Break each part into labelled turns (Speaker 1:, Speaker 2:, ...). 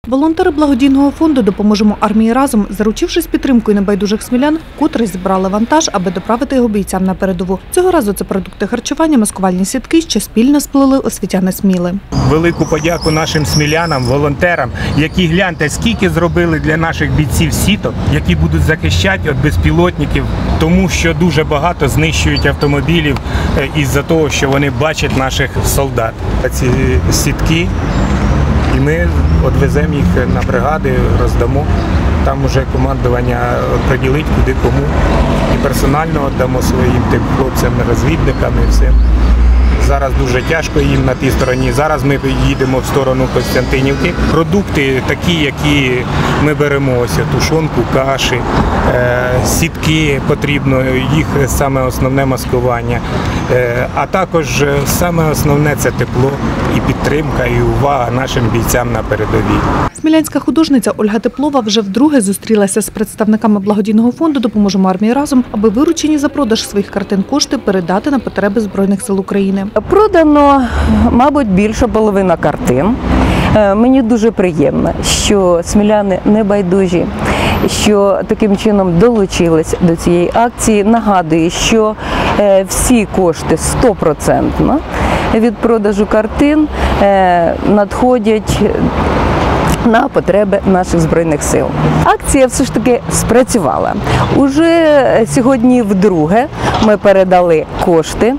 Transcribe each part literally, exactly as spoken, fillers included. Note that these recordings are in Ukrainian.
Speaker 1: Волонтери благодійного фонду «Допоможемо армії разом», заручившись підтримкою небайдужих смілян, вкотре зібрали вантаж, аби доправити його бійцям на передову. Цього разу це продукти харчування, маскувальні сітки, що спільно сплели освітяни Сміли.
Speaker 2: Велику подяку нашим смілянам, волонтерам, які, гляньте, скільки зробили для наших бійців сіток, які будуть захищати від безпілотників, тому що дуже багато знищують автомобілів із-за того, що вони бачать наших солдат. Ці сітки, і ми відвеземо їх на бригади, роздамо. Там вже командування приділить куди кому. І персонально віддамо своїм тим хлопцям, розвідникам і всім. Зараз дуже тяжко їм на тій стороні. Зараз ми їдемо в сторону Костянтинівки. Продукти такі, які ми беремо, ось тушонку, каші, сітки потрібно, їх саме основне маскування. А також саме основне – це тепло і підтримка, і увага нашим бійцям на передовій.
Speaker 1: Смілянська художниця Ольга Теплова вже вдруге зустрілася з представниками благодійного фонду «Допоможемо армії разом», аби виручені за продаж своїх картин кошти передати на потреби Збройних сил України.
Speaker 3: Продано, мабуть, більша половина картин. Мені дуже приємно, що сміляни небайдужі, що таким чином долучились до цієї акції. Нагадую, що всі кошти стопроцентно від продажу картин надходять на потреби наших Збройних сил. Акція все ж таки спрацювала. Уже сьогодні вдруге ми передали кошти,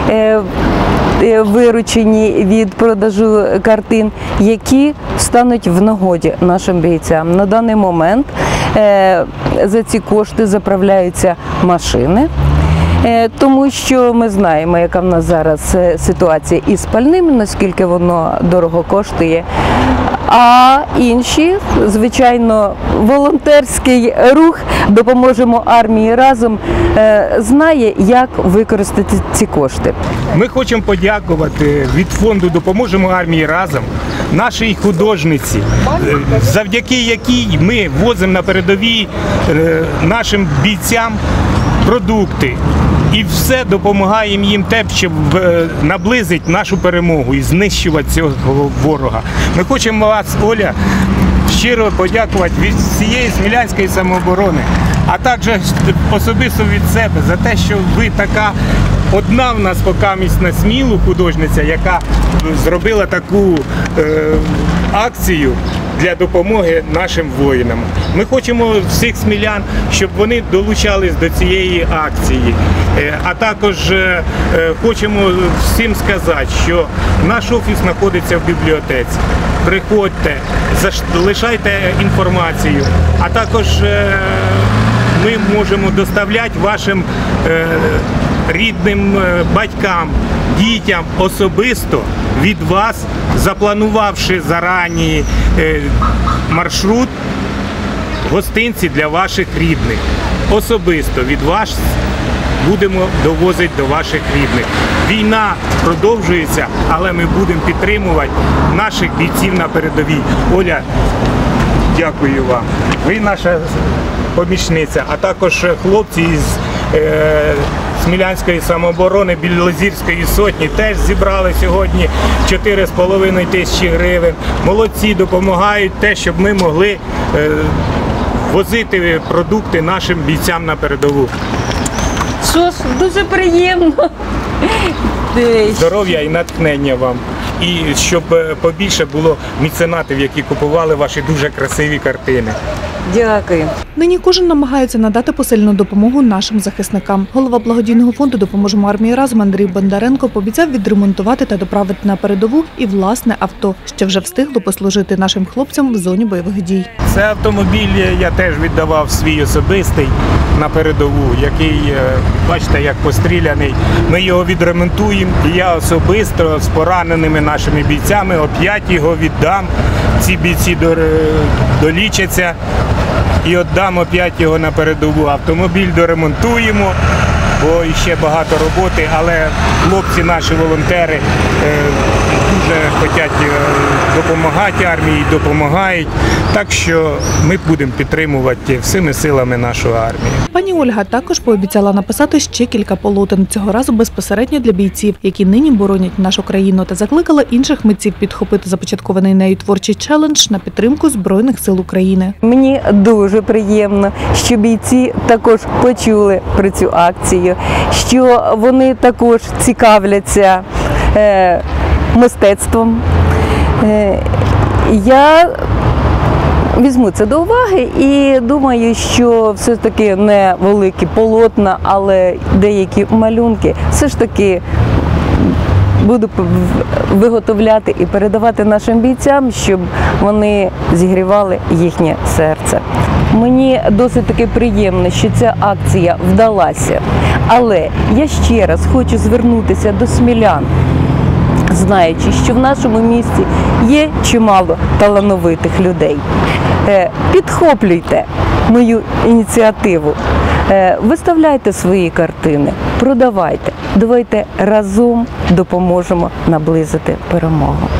Speaker 3: виручені від продажу картин, які стануть в нагоді нашим бійцям. На даний момент за ці кошти заправляються машини, тому що ми знаємо, яка в нас зараз ситуація із пальним, наскільки воно дорого коштує. А інші, звичайно, волонтерський рух «Допоможемо армії разом» знає, як використати ці кошти.
Speaker 2: Ми хочемо подякувати від фонду «Допоможемо армії разом» нашій художниці, завдяки якій ми возимо на передовій нашим бійцям продукти. І все допомагаємо їм те, щоб наблизити нашу перемогу і знищувати цього ворога. Ми хочемо вас, Оля, щиро подякувати від всієї Смілянської самооборони, а також особисто від себе за те, що ви така одна в нас покамість на Смілу художниця, яка зробила таку е, акцію для допомоги нашим воїнам. Ми хочемо всіх смілян, щоб вони долучались до цієї акції. А також хочемо всім сказати, що наш офіс знаходиться в бібліотеці. Приходьте, залишайте інформацію, а також ми можемо доставляти вашим рідним батькам, дітям особисто від вас, запланувавши зарані маршрут, гостинці для ваших рідних. Особисто від вас будемо довозити до ваших рідних. Війна продовжується, але ми будемо підтримувати наших бійців на передовій. Оля, дякую вам. Ви наша помічниця, а також хлопці із е, Смілянської самооборони, Білозірської сотні теж зібрали сьогодні чотири з половиною тисячі гривень. Молодці, допомагають те, щоб ми могли е, возити продукти нашим бійцям на передову.
Speaker 3: Що ж, дуже приємно.
Speaker 2: Здоров'я і натхнення вам. І щоб побільше було меценатів, які купували ваші дуже красиві картини.
Speaker 3: Дякую.
Speaker 1: Нині кожен намагається надати посильну допомогу нашим захисникам. Голова благодійного фонду «Допоможемо армії разом» Андрій Бондаренко пообіцяв відремонтувати та доправити на передову і власне авто, що вже встигло послужити нашим хлопцям в зоні бойових дій.
Speaker 2: Це автомобіль я теж віддавав свій особистий на передову, який, бачите, як постріляний. Ми його відремонтуємо, і я особисто з пораненими нашими бійцями оп'ять його віддам. Ці бійці долічаться і віддам оп'ять його на передову. Автомобіль доремонтуємо бо ще багато роботи, але хлопці, наші волонтери, е, дуже хочуть е, допомагати армії, допомагають. Так що ми будемо підтримувати всіми силами нашу армію.
Speaker 1: Пані Ольга також пообіцяла написати ще кілька полотен, цього разу безпосередньо для бійців, які нині боронять нашу країну, та закликала інших митців підхопити започаткований нею творчий челендж на підтримку Збройних сил України.
Speaker 3: Мені дуже приємно, що бійці також почули про цю акцію, що вони також цікавляться е, мистецтвом. Е, я візьму це до уваги і думаю, що все ж таки не великі полотна, але деякі малюнки все ж таки буду виготовляти і передавати нашим бійцям, щоб вони зігрівали їхнє серце. Мені досить таки приємно, що ця акція вдалася, але я ще раз хочу звернутися до смілян, знаючи, що в нашому місті є чимало талановитих людей. Підхоплюйте мою ініціативу, виставляйте свої картини, продавайте. Давайте разом допоможемо наблизити перемогу.